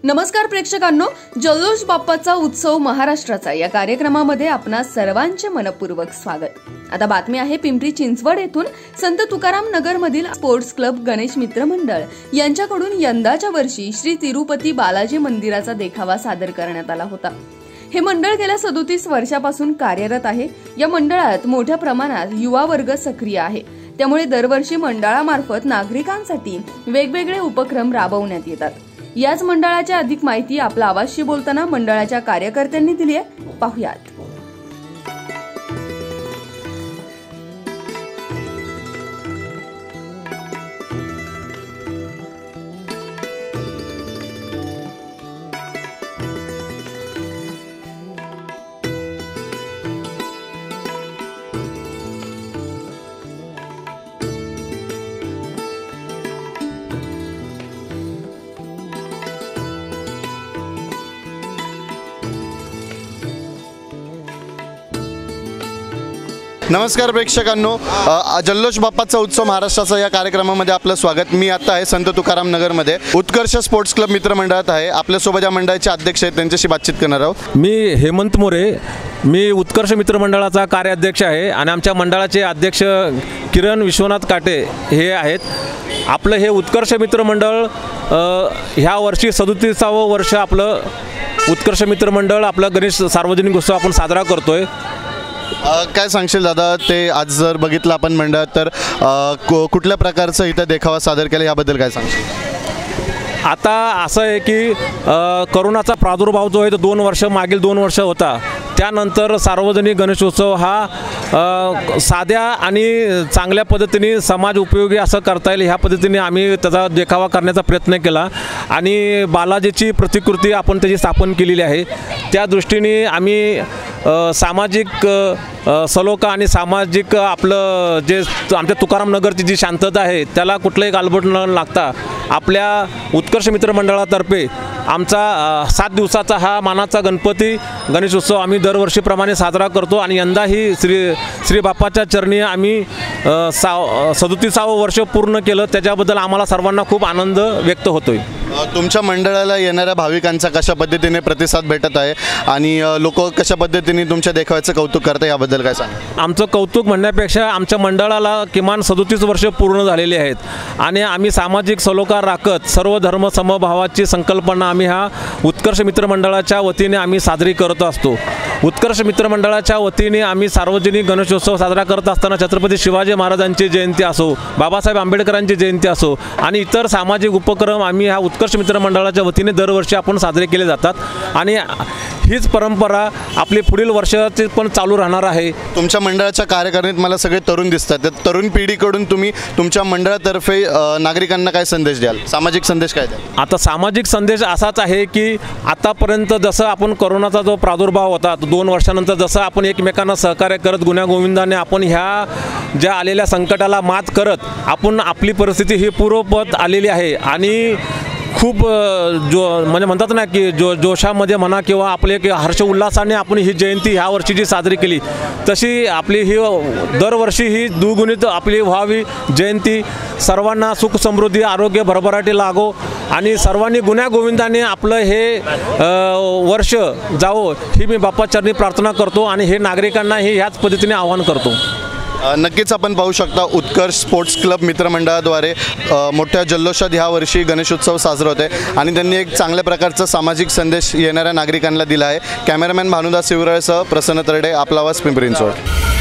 नमस्कार प्रेक्षकांनो, जल्लोष बाप्पाचा उत्सव महाराष्ट्राचा या कार्यक्रमामध्ये आपणा सर्वांचे मनपूर्वक स्वागत। आता बातमी आहे पिंपरी चिंचवड येथून संत तुकाराम नगर मधील स्पोर्ट्स क्लब गणेश मित्र मंडळ यांच्याकडून यंदाच्या वर्षी श्री तिरुपती बालाजी मंदिराचा देखावा सादर करण्यात आला होता। हे मंडळ गेल्या 37 वर्षापासून कार्यरत आहे। या मंडळात मोठ्या प्रमाणात युवा वर्ग सक्रिय आहे, त्यामुळे दरवर्षी मंडळामार्फत नागरिकांसाठी वेगवेगळे उपक्रम राबवण्यात येतात। याच मंडळाची अधिक माहिती आपला आवाजशी बोलताना मंडळाच्या कार्यकर्त्यांनी दिली आहे, पाहूयात। नमस्कार प्रेक्षकांनो, जल्लोष बाप्पाचा उत्सव महाराष्ट्राचा या कार्यक्रमामध्ये आपलं स्वागत। मी आता आहे संत तुकाराम नगरमध्ये उत्कर्ष स्पोर्ट्स क्लब मित्रमंडळात आहे। आपल्यासोबत या मंडळाचे अध्यक्ष आहेत, त्यांच्याशी बातचीत करणार आहोत। मी हेमंत मोरे, मी उत्कर्ष मित्रमंडळाचा कार्याध्यक्ष आहे आणि आमच्या मंडळाचे अध्यक्ष किरण विश्वनाथ काटे हे आहेत। आपलं हे उत्कर्ष मित्रमंडळ ह्या वर्षी 37वे वर्ष आपलं उत्कर्ष मित्रमंडळ आपला गणेश सार्वजनिक उत्सव आपण साजरा करतोय। काय सांगशील दादा, ते आज जर बघितलं आपण मंडळात तर कुठल्या प्रकारचं इथं देखावा सादर केला याबद्दल काय सांगशील? आता असं आहे की कोरोनाचा प्रादुर्भाव जो आहे तो 2 वर्ष मागील 2 वर्ष होता। त्यानंतर सार्वजनिक गणेशोत्सव हा साध्या आणि चांगल्या पद्धतीने समाज उपयोगी असं करता येईल ह्या पद्धतीने आम्ही त्याचा देखावा करण्याचा प्रयत्न केला आणि बालाजीची प्रतिकृती आपण त्याची स्थापन केलेली आहे। त्या दृष्टीने आम्ही सामाजिक सलोखा आणि सामाजिक आपलं जे आमच्या तुकाराम नगरची जी शांतता आहे त्याला कुठलंही गालबोट न लागता आपल्या उत्कर्ष मित्रमंडळातर्फे आमचा 7 दिवसाचा हा मानाचा गणपती गणेशोत्सव आम्ही दरवर्षीप्रमाणे साजरा करतो आणि यंदाही श्री बाप्पाच्या चरणी आम्ही 37वे वर्ष पूर्ण केलं। त्याच्याबद्दल आम्हाला सर्वांना खूप आनंद व्यक्त होतोय। तुमच्या मंडळाला येणाऱ्या भाविकांचा कशा पद्धतीने प्रतिसाद भेटत आहे आणि लोक कशा पद्धतीने तुमच्या देखाव्याचं कौतुक करतात याबद्दल काय सांगा? आमचं कौतुक म्हणण्यापेक्षा आमच्या मंडळाला किमान 37 वर्ष पूर्ण झालेली आहेत आणि आम्ही सामाजिक सलोखा राखत सर्व धर्म समभावाची संकल्पना आम्ही हा उत्कर्ष मित्रमंडळाच्या वतीने आम्ही साजरी करत असतो। उत्कर्ष मित्रमंडळाच्या वतीने आम्ही सार्वजनिक गणेशोत्सव साजरा करत असताना छत्रपती शिवाजी महाराजांची जयंती असो, बाबासाहेब आंबेडकरांची जयंती असो आणि इतर सामाजिक उपक्रम आम्ही ह्या उत्कर्ष मित्रमंडळाच्या वतीने दरवर्षी आपण साजरे केले जातात आणि हीच परंपरा आपली पुढील वर्षाची पण चालू राहणार आहे। तुमच्या मंडळाच्या कार्यकारिणीत मला सगळे तरुण दिसतात, त्या तरुण पिढीकडून तुम्ही तुमच्या मंडळातर्फे नागरिकांना काय संदेश द्याल? सामाजिक संदेश काय द्याल? आता सामाजिक संदेश असाच आहे की आतापर्यंत जसं आपण कोरोनाचा जो प्रादुर्भाव होता 2 वर्षानंतर जसं आपण एकमेकांना सहकार्य करत गुण्यागोविंदाने आपण ह्या ज्या आलेल्या संकटाला मात करत आपण आपली परिस्थिती ही पूर्वपद आलेली आहे आणि खूप म्हणजे म्हणतात ना की जोशामध्ये म्हणा किंवा आपले हर्ष उल्हासाने आपण ही जयंती ह्या वर्षीची साजरी केली, तशी आपली ही दरवर्षी ही दुगुणित आपली व्हावी जयंती। सर्वांना सुख समृद्धी आरोग्य भरभराटी लागो आणि सर्वांनी गुण्यागोविंदाने आपलं हे वर्ष जावो ही मी बाप्पाचरणी प्रार्थना करतो आणि हे नागरिकांनाही ह्याच पद्धतीने आवाहन करतो। नक्कीच आपण पाहू शकता उत्कर्ष स्पोर्ट्स क्लब मित्रमंडळाद्वारे मोठ्या जल्लोषात ह्या वर्षी गणेशोत्सव साजरा होत आहे आणि त्यांनी एक चांगल्या प्रकारचा सामाजिक संदेश येणाऱ्या नागरिकांना दिला आहे। कॅमेरामॅन भानुदास शिवराळसह प्रसन्न तरडे, आपला आवाज पिंपरी चिंचवड।